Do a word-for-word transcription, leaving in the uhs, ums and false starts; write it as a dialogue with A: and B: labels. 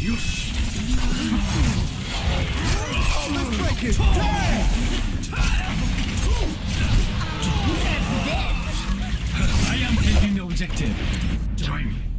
A: Oh, let's break it! Damn!
B: I am taking the objective. Join me.